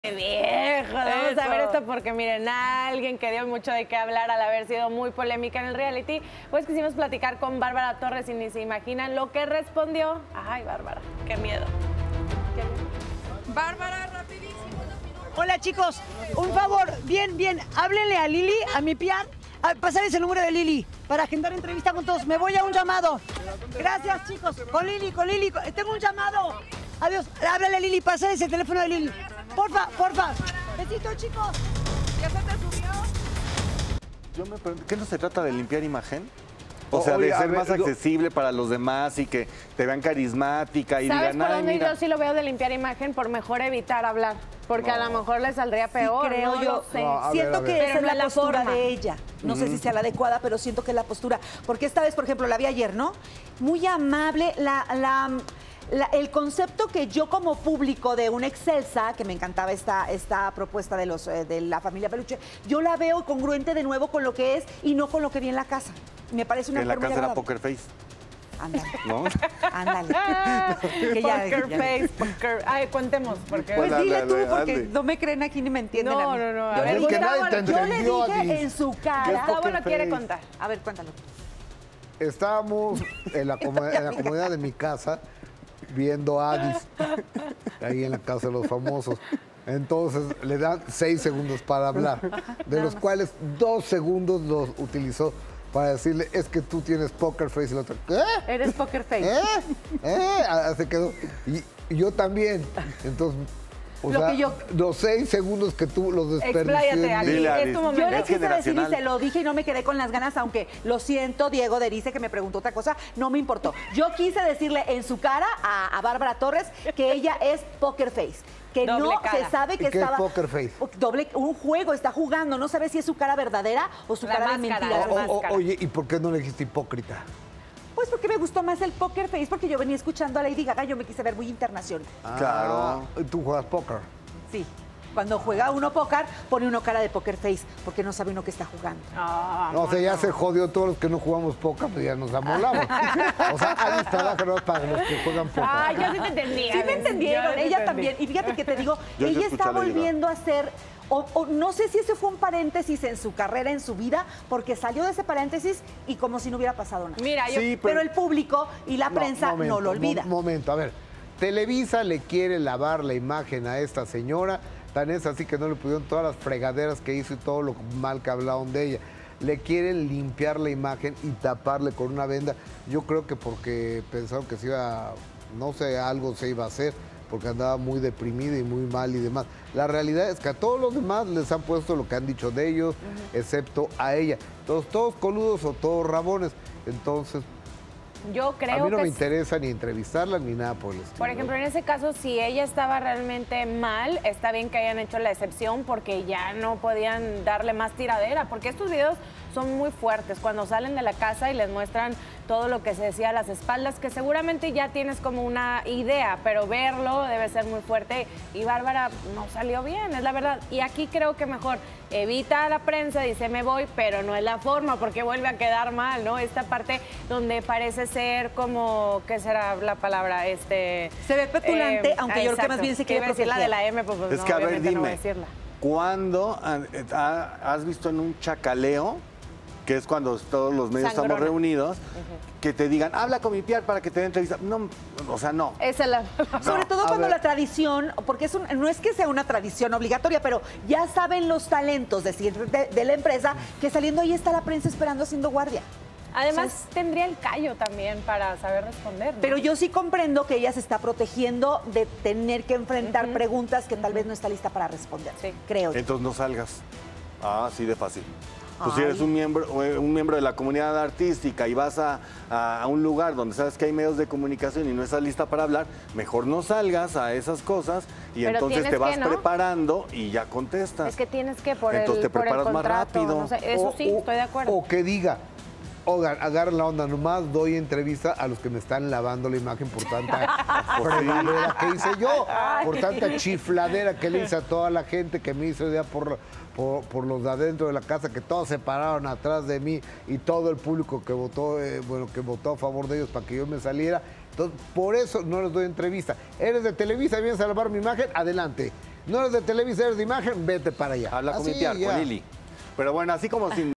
Viejo, vamos a ver esto porque miren, alguien que dio mucho de qué hablar al haber sido muy polémica en el reality, pues quisimos platicar con Bárbara Torres y ni se imaginan lo que respondió. Ay, Bárbara, qué miedo. Bárbara, rapidísimo. Hola chicos, un favor, bien, háblenle a Lili, a mi pian, pasarles el número de Lili para agendar entrevista con todos. Me voy a un llamado. Gracias chicos, con Lili, tengo un llamado. Adiós, háblale a Lili, pasarles el teléfono de Lili. Porfa. Besitos chicos. ¿Ya se te subió? Yo me pregunto, ¿qué no se trata de limpiar imagen? O sea, de ser más accesible para los demás y que te vean carismática y ¿Sabes digan, por ay, dónde mira. yo sí lo veo de limpiar imagen? Por mejor evitar hablar, porque a lo mejor le saldría peor. Sí, creo no yo. lo sé. Siento que Pero esa es no la es la postura forma. de ella. No sé si sea la adecuada, pero siento que es la postura. Porque esta vez, por ejemplo, la vi ayer, ¿no? Muy amable, el concepto que yo como público de una Excelsa, que me encantaba esta propuesta de la familia Peluche, yo la veo congruente de nuevo con lo que es y no con lo que vi en la casa. Me parece una En la mujer muy casa era agradable. Poker Face, Ándale, ¿no? ándale. Poker face, poker. Ay, contemos, porque... Pues Dale, dile tú, dale, porque dale. no me creen aquí ni me entienden a mí. No. A Yo ver, le dije, que nadie te yo le entendió, dije Adis. en su cara. Gustavo lo quiere contar. A ver, cuéntalo. Estábamos en la comodidad de mi casa viendo a Adis, ahí en la casa de los famosos. Entonces le dan 6 segundos para hablar, de los cuales 2 segundos los utilizó para decirle, es que tú tienes poker face, y el otro, ¿qué? Eres poker face. Se quedó. Y yo también. Entonces, o Lo sea, que yo- los 6 segundos que tú los desperdicié. Expláyate, Adis. Dile, Es Adis. tu Yo momento. le Es quise decir y generacional. se lo dije y no me quedé con las ganas, aunque lo siento, Diego Derice, que me preguntó otra cosa, no me importó. Yo quise decirle en su cara a Bárbara Torres que ella es poker face. Que Doble no cara. se sabe que ¿Y qué es estaba... poker face? Un juego, está jugando, no sabe si es su cara verdadera o su La cara de máscara, mentira. la máscara. Oye, ¿y por qué no le dijiste hipócrita? Pues porque me gustó más el poker face, porque yo venía escuchando a Lady Gaga, yo me quise ver muy internacional. Claro. Tú juegas póker. Sí. Cuando juega uno póker, pone uno cara de poker face, porque no sabe uno que está jugando. No, o sea, ya se jodió todos los que no jugamos póker, pues ya nos amolamos. O sea, ahí está la verdad para los que juegan póker. Ay, yo sí te entendí. Sí me Adis. entendieron, Yo sí te ella entendí. también. Y fíjate que te digo, Yo sí ella escuché está a Lady Gaga. volviendo a ser, o no sé si ese fue un paréntesis en su carrera, en su vida, porque salió de ese paréntesis y como si no hubiera pasado nada. Mira, yo... Sí, Pero el público y la prensa momento, no lo olvida. Momento, a ver. Televisa le quiere lavar la imagen a esta señora, tan es así que no le pudieron todas las fregaderas que hizo y todo lo mal que hablaron de ella. Le quieren limpiar la imagen y taparle con una venda. Yo creo que porque pensaron que se iba, no sé, algo se iba a hacer, porque andaba muy deprimida y muy mal y demás. La realidad es que a todos los demás les han puesto lo que han dicho de ellos, excepto a ella. Entonces, todos coludos o todos rabones. Entonces, Yo creo a mí no que me interesa ni entrevistarla ni nada por el estilo. Por ejemplo, en ese caso, si ella estaba realmente mal, está bien que hayan hecho la excepción porque ya no podían darle más tiradera, porque estos videos son muy fuertes cuando salen de la casa y les muestran todo lo que se decía a las espaldas, que seguramente ya tienes como una idea, pero verlo debe ser muy fuerte y Bárbara no salió bien, es la verdad. Y aquí creo que mejor evita a la prensa, dice me voy, pero no es la forma porque vuelve a quedar mal, ¿no? Esta parte donde parece ser como, ¿qué será la palabra? Se ve petulante, aunque yo creo que más bien se quiere Iba a decir la de la M, pues Es no, que, a ver, obviamente no voy a dime, decirla. ¿cuándo has visto en un chacaleo, que es cuando todos los medios Sangrona. estamos reunidos, que te digan, habla con mi piar para que te dé entrevista? No, o sea, no. Esa es la... Sobre todo a cuando ver. la tradición, porque no es que sea una tradición obligatoria, pero ya saben los talentos de la empresa que saliendo ahí está la prensa esperando haciendo guardia. Además, tendría el callo también para saber responder, ¿no? Pero yo sí comprendo que ella se está protegiendo de tener que enfrentar preguntas que tal vez no está lista para responder. Sí. Creo. Entonces no salgas. Ah, así de fácil. Pues si Ay. eres un miembro de la comunidad artística y vas a un lugar donde sabes que hay medios de comunicación y no estás lista para hablar, mejor no salgas a esas cosas y Pero entonces tienes te vas que, ¿no? preparando y ya contestas. Es que tienes que por Entonces el, te por el preparas más contrato, rápido. no sé, eso sí, estoy de acuerdo. O que diga, oigan, agarren la onda, nomás doy entrevista a los que me están lavando la imagen por tanta fregadera que hice yo, por tanta chifladera que le hice a toda la gente que me hizo ya por los de adentro de la casa, que todos se pararon atrás de mí y todo el público que votó, que votó a favor de ellos para que yo me saliera. Entonces, por eso no les doy entrevista. Eres de Televisa, vienes a lavar mi imagen, adelante. No eres de Televisa, eres de imagen, vete para allá. Habla con Así, mi tía, ya. con Lili. Pero bueno, así como sin